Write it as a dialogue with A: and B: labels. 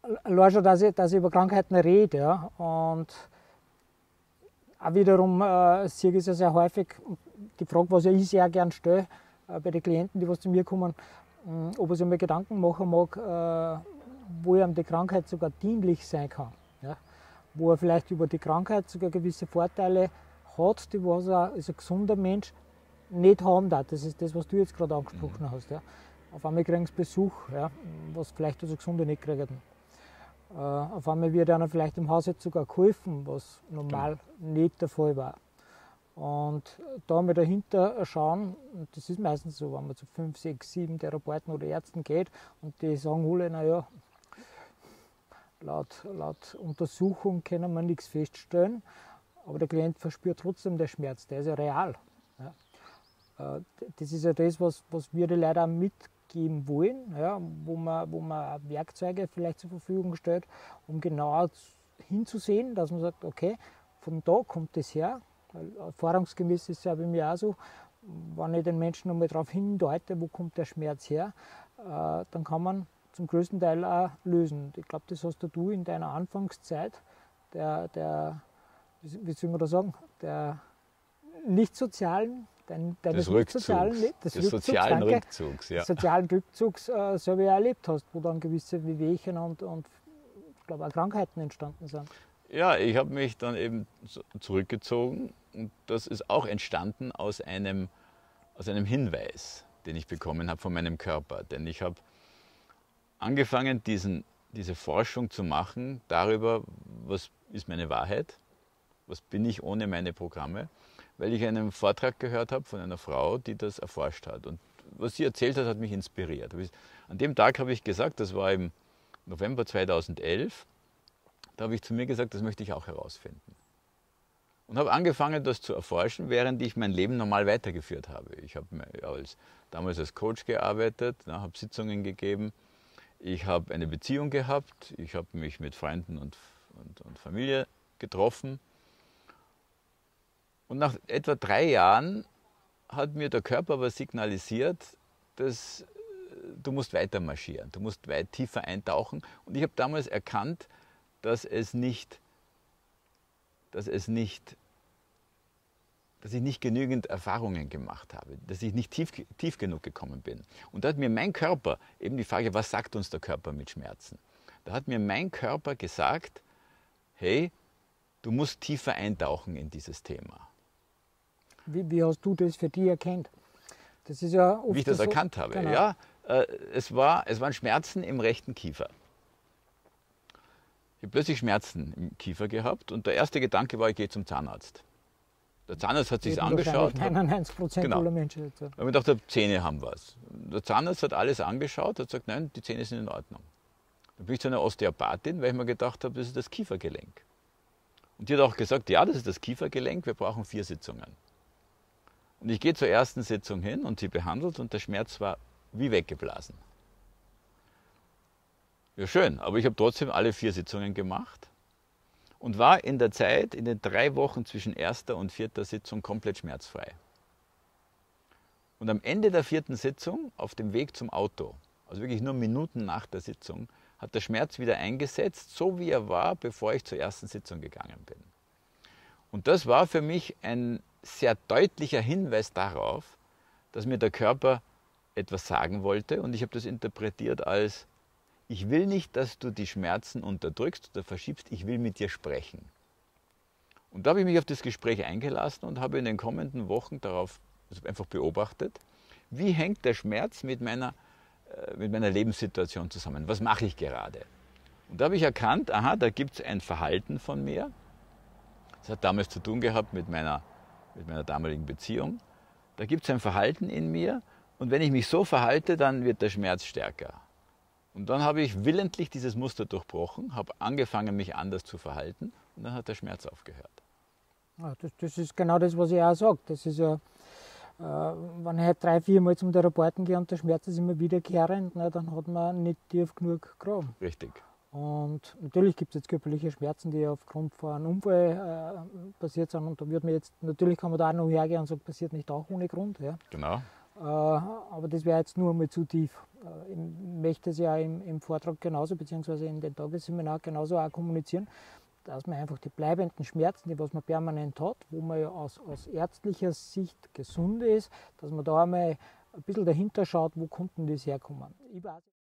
A: allein schon, dass ich über Krankheiten rede. Ja, und auch wiederum sehe ich es ja sehr häufig, die Frage, was ja ich sehr gern stelle bei den Klienten, die was zu mir kommen, ob er sich mal Gedanken machen mag, wo ihm die Krankheit sogar dienlich sein kann. Ja? Wo er vielleicht über die Krankheit sogar gewisse Vorteile hat, die was er als ein gesunder Mensch nicht haben darf. Das ist das, was du jetzt gerade angesprochen hast. Ja? Auf einmal kriegen sie Besuch, ja? Was vielleicht als Gesunde nicht kriegen. Auf einmal wird einer vielleicht im Haus jetzt sogar geholfen, was normal nicht der Fall war. Und da mal dahinter schauen, und das ist meistens so, wenn man zu 5, 6, 7 Therapeuten oder Ärzten geht und die sagen alle, naja, laut Untersuchung können wir nichts feststellen, aber der Klient verspürt trotzdem den Schmerz, der ist ja real. Ja. Das ist ja das, was wir die Leute auch mitgeben wollen, ja, wo man Werkzeuge vielleicht zur Verfügung stellt, um genauer hinzusehen, dass man sagt, okay, von da kommt das her. Weil erfahrungsgemäß ist es ja bei mir auch so, wenn ich den Menschen nochmal darauf hindeute, wo kommt der Schmerz her, dann kann man zum größten Teil auch lösen. Ich glaube, das hast du in deiner Anfangszeit, wie soll man da sagen, der nicht sozialen,
B: des sozialen Rückzugs, ja.
A: Des sozialen Rückzugs selber erlebt hast, wo dann gewisse Wehwehchen und ich glaube auch Krankheiten entstanden sind.
B: Ja, ich habe mich dann eben zurückgezogen und das ist auch entstanden aus einem Hinweis, den ich bekommen habe von meinem Körper. Denn ich habe angefangen, diese Forschung zu machen darüber, was ist meine Wahrheit, was bin ich ohne meine Programme, weil ich einen Vortrag gehört habe von einer Frau, die das erforscht hat. Und was sie erzählt hat, hat mich inspiriert. An dem Tag habe ich gesagt, das war im November 2011, da habe ich zu mir gesagt, das möchte ich auch herausfinden. Und habe angefangen, das zu erforschen, während ich mein Leben normal weitergeführt habe. Ich habe damals als Coach gearbeitet, habe Sitzungen gegeben, ich habe eine Beziehung gehabt, ich habe mich mit Freunden und Familie getroffen. Und nach etwa 3 Jahren hat mir der Körper aber signalisiert, dass du musst weiter marschieren, du musst weit tiefer eintauchen. Und ich habe damals erkannt, dass ich nicht genügend Erfahrungen gemacht habe, dass ich nicht tief genug gekommen bin. Und da hat mir mein Körper, eben die Frage, was sagt uns der Körper mit Schmerzen? Da hat mir mein Körper gesagt, hey, du musst tiefer eintauchen in dieses Thema.
A: Wie hast du das für dich erkannt? Das ist ja oft
B: wie ich das
A: so,
B: erkannt habe?
A: Genau.
B: Ja, es waren Schmerzen im rechten Kiefer. Ich habe plötzlich Schmerzen im Kiefer gehabt und der erste Gedanke war, ich gehe zum Zahnarzt. Der Zahnarzt hat sich angeschaut.
A: 99% aller Menschen.
B: Ich habe mir gedacht, Zähne haben was. Der Zahnarzt hat alles angeschaut, hat gesagt, nein, die Zähne sind in Ordnung. Dann bin ich zu einer Osteopathin, weil ich mir gedacht habe, das ist das Kiefergelenk. Und die hat auch gesagt, ja, das ist das Kiefergelenk, wir brauchen 4 Sitzungen. Und ich gehe zur ersten Sitzung hin und sie behandelt und der Schmerz war wie weggeblasen. Ja, schön, aber ich habe trotzdem alle 4 Sitzungen gemacht und war in der Zeit, in den 3 Wochen zwischen 1. und 4. Sitzung komplett schmerzfrei. Und am Ende der 4. Sitzung, auf dem Weg zum Auto, also wirklich nur Minuten nach der Sitzung, hat der Schmerz wieder eingesetzt, so wie er war, bevor ich zur ersten Sitzung gegangen bin. Und das war für mich ein sehr deutlicher Hinweis darauf, dass mir der Körper etwas sagen wollte und ich habe das interpretiert als, ich will nicht, dass du die Schmerzen unterdrückst oder verschiebst, ich will mit dir sprechen. Und da habe ich mich auf das Gespräch eingelassen und habe in den kommenden Wochen darauf einfach beobachtet, wie hängt der Schmerz mit meiner Lebenssituation zusammen, was mache ich gerade. Und da habe ich erkannt, aha, da gibt es ein Verhalten von mir, das hat damals zu tun gehabt mit meiner damaligen Beziehung, da gibt es ein Verhalten in mir und wenn ich mich so verhalte, dann wird der Schmerz stärker. Und dann habe ich willentlich dieses Muster durchbrochen, habe angefangen, mich anders zu verhalten und dann hat der Schmerz aufgehört.
A: Ja, das ist genau das, was ich auch sage. Das ist ja, wenn ich halt 3, 4 Mal zum Therapeuten gehe und der Schmerz ist immer wiederkehrend, dann hat man nicht tief genug gegraben.
B: Richtig.
A: Und natürlich gibt es jetzt körperliche Schmerzen, die aufgrund von einem Unfall passiert sind. Und da wird mir jetzt, natürlich kann man da auch noch hergehen und sagen, passiert nicht auch ohne Grund. Ja.
B: Genau.
A: Aber das wäre jetzt nur einmal zu tief. ich möchte es ja im Vortrag genauso, beziehungsweise in den Tagesseminar genauso auch kommunizieren, dass man einfach die bleibenden Schmerzen, die was man permanent hat, wo man ja aus ärztlicher Sicht gesund ist, dass man da einmal ein bisschen dahinter schaut, wo konnten das herkommen.